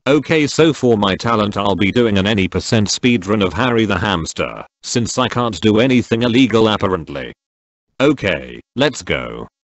Okay, so for my talent I'll be doing an any percent speedrun of Harry the Hamster, since I can't do anything illegal apparently. Okay, let's go.